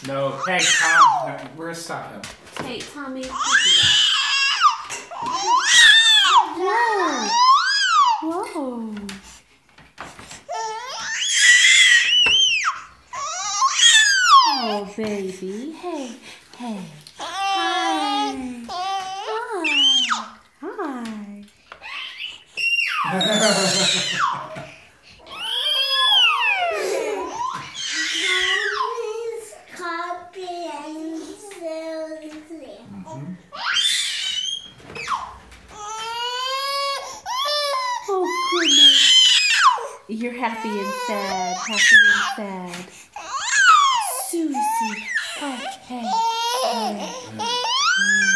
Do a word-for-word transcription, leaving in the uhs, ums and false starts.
No, hey, Tom, no, we're gonna stop him. Hey, Tommy, don't do that. Whoa. Whoa. Oh, baby. Hey, hey. Hi. Hi. Hi. Oh, goodness. You're happy and sad, happy and sad. Susie. Oh, hey. Hey.